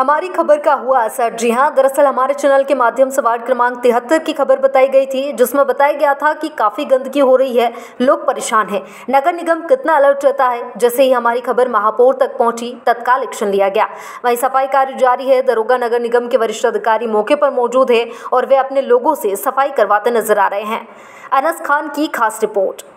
हमारी खबर का हुआ असर। जी हां, दरअसल हमारे चैनल के माध्यम से वार्ड क्रमांक 73 की खबर बताई गई थी, जिसमें बताया गया था कि काफ़ी गंदगी हो रही है, लोग परेशान हैं। नगर निगम कितना अलर्ट रहता है। जैसे ही हमारी खबर महापौर तक पहुंची, तत्काल एक्शन लिया गया। वहीं सफाई कार्य जारी है। दरोगा नगर निगम के वरिष्ठ अधिकारी मौके पर मौजूद है और वे अपने लोगों से सफाई करवाते नजर आ रहे हैं। अनस खान की खास रिपोर्ट।